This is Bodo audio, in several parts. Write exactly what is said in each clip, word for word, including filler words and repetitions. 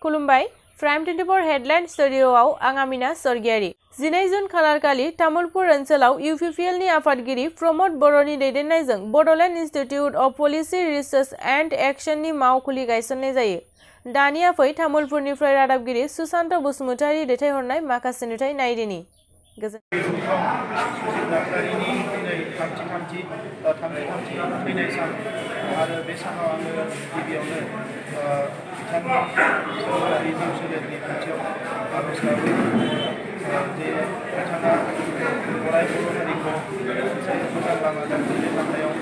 खुलुमबाय प्राइम टुवेन्टिफ'र हेडलाइन स्टुडिय'आव आं आमिना सरगियारि जिनै जुन खालारखालि तामुलपुर ओनसोलाव इउ पि पि एल नि आफादगिरि प्रमद बर'नि दैदेननायजों Bodoland Institute of Policy Research and एक्सननि मावखुलि गायसननाय जायो। दानिया फै तामुलपुरनिफ्राय रादाबगिरि सुशान्त बसुमतारी दैथायहरनाय माखासे नुथाय नायदिनि। फैनाय सान आरो बे सानाव आङो गिबियावनो बिथांनि सोरखारि जिउ सोलेरनि खाथियाव आर'ज गाबो जे बिथाङा अराय बर' हारिखौ मोनसे मोजां लामाजों दैदेनलांनायाव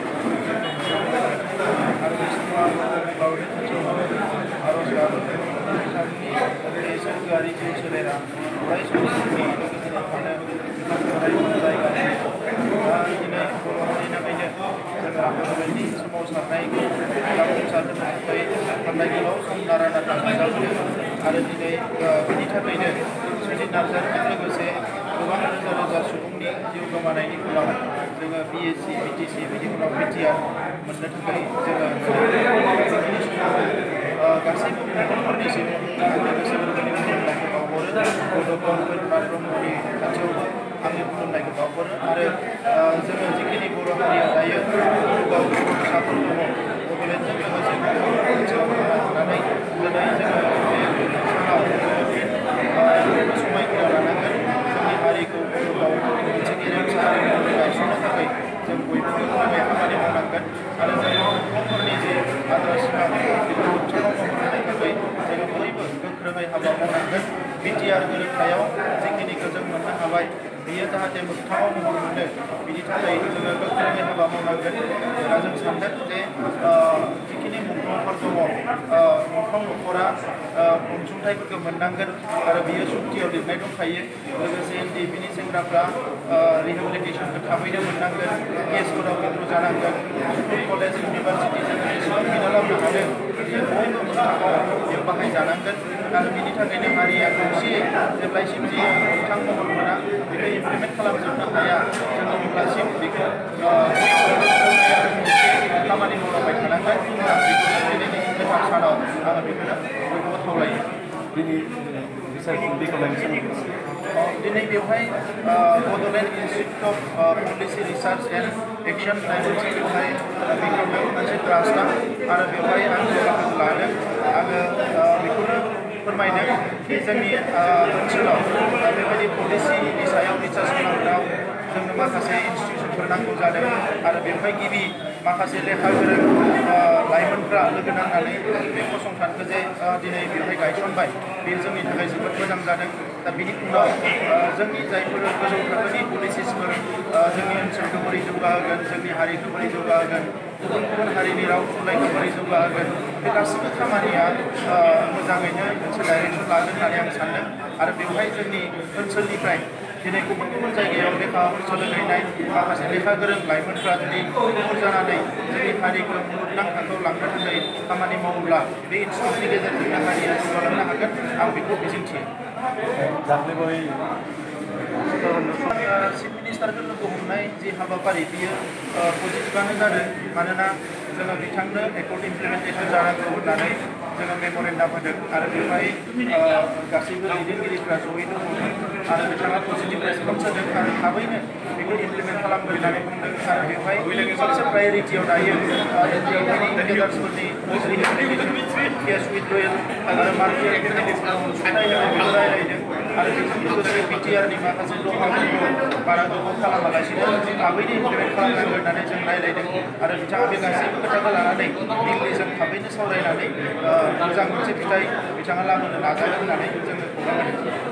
आरो बे समाव आङो गावनि खाथियाव आर'ज गाबो बिथांनि बे सोरखारि जिउ सोलेरा अराय समनि लोगोसेनो थानो अराय जायगा दिनै बर' हारिनि थाखायनो जोंहा बर'नि सोमावसारनायखौ जाफुंसार होनो थाखाय थांनाय गोलाव सम नारा नाथा नाजाबोदों आरो दिनै बेनि थाखायनो सुजित नार्जारिजों लोगोसे गोबां रोजा रोजा सुबुंनि जिउ गोमानायनि उनाव जोङो बि एस सि बि टि सि बिनि उनाव बि टि आर मोननो थाखाय जोङो गासैबो बिफानफोरनिसिम गोसो गोरबोनि खुलुमनायखौ बावहरो बड'फोर ब्रह्मनि खाथियावबो आंनि खुलुमनायखौ बावहरो आरो जोङो जिखिनि बर' हारिया दायो गाव फिसाफोर दङ बड'लेण्डजों लोगोसे ओनसोलाव थानानै दिनै जोङो बे सानाव समायखिरा लानांगोन जोंनि हारिखौ गाव मोनसे गेरेमसा हारिमु गायसननो थाखाय जों बयबो गोख्रोङै खामानि मावनांगोन आरो जों बर'फोरनि जे आद्रा सिमा बेखौ मोगथाङाव महर होनो थाखाय जोङो बयबो गोख्रोङै हाबा मावनांगोन बि टि आर गोरोबथायाव जिखिनिखौ जों मोननो हाबाय बियो जाहाथे मोगथाङाव महर मोनो बिनि थाखाय जोङो गोख्रोङै हाबा मावनांगोन दा जों सानदों जे जिखिनि मुंख्लंफोर दङ मुंख्लं न'खरा अनसुंथाइफोरखौ मोननांगोन आरो बियो सुक्तियाव लिरनाय दंखायो लोगोसे एन डि एफ नि सेंग्राफ्रा रिहेबिलिटेसनखौ थाबैनो मोननांगोन केसफोराव विड्र जानांगोन स्कुल कलेज इउनिभारसिटि जों जेसेबां बिनालावनो हादों बियो बयबो मोगथाङाव बेयाव बाहायजानांगोन आरो बिनि थाखायनो हारिया खौसेयै जेब्लासिम जे मोगथां महर मोना बेखौ इमप्लिमेन्ट खालामजोबनो हाया जोङो अब्लासिम बेखौ खामानि मावलांबाय थानांगोन आं बेखौनो दिनैनि गोथार सानाव आङो बेखौनो बयखौबो खावलायो दिनै बेवहाय Bodoland Institute of Policy Research and Action होननाय मोनसे बेवहाय बेखौनो मोनसे ट्रास्टआ आरो बेवहाय आं बाहागो लादों आङो बेखौनो फोरमायदों कि जोंनि ओनसोलाव बेबायदि पलिसिनि सायाव रिसार्च खालामनायाव जोंनो माखासे इनस्टिटिउसनफोर नांगौ जादों आरो बेवहाय गिबि माखासे लेखा गोरों लाइमोनफ्रा लोगो नांनानै बे फसंथानखौ जे दिनै बेवहाय गायसनबाय बेयो जोंनि थाखाय जोबोद मोजां जादों दा बिनि उनाव जोंनि जायफोर गोजौ थाखोनि पलिसिसफोर जोंनि ओनसोलखौ बोरै जौगाहोगोन जोंनि हारिखौ बोरै जौगाहोगोन गुबुन गुबुन हारिनि राव थुनलाइखौ बोरै जौगाहोगोन बे गासैबो खामानिया मोजाङैनो मोनसे डाइरेक्सन लागोन होननानै आं सानदों आरो बेवहाय जोंनि ओनसोलनिफ्राय दिनै गुबुन गुबुन जायगायाव लेखा सोलोंहैनाय माखासे लेखा गोरों लाइमोनफ्रा जुदि मुखुब जानानै जोंनि हारिखौ मुलुगनां थाखोआव लांनो थाखाय खामानि मावोब्ला बे इनस्टिट्युटनि गेजेरजोंनो हारिया जौगालांनो हागोन आं बेखौ मिजिंथियो चिफ मिनिस्टारखौ लोगो हमनाय जि हाबाफारि बियो पजिटिभआनो जादों मानोना जोङो बिथांनो एकर्ड इमप्लिमेन्टेसन जानांगौ होननानै जोङो मेम'रेन्डाम होदों आरो बेवहाय गासैबो दैदेनगिरिफ्रा जयै दङमोन आरो बिथाङा पजिटिभ रेसपन्स होदों आरो थाबैनो बेखौ इमप्लिमेन्ट खालामगोन होननानै बुंदों आरो बेवहाय सबसे प्रायरिटियाव दायो केडार्सफोरनि केस विथड्रयेल आरो मार्केट अनसुंथाइ होनाय बेखौ रायलायदों आरो बेजों लोगोसे बि टि आर नि माखासे लहाफोरखौ बारा गोबाव खालामालासिनो थाबैनो इमप्लिमेन्ट खालामनांगौ होननानै जों रायलायदों आरो बिथाङा बे गासैबो खोथाखौ लानानै दिल्लीजों थाबैनो सावरायनानै मोजां मोनसे फिथाइ बिथाङा लाबोनो नाजागोन होननानै जोङो खौरां होदों।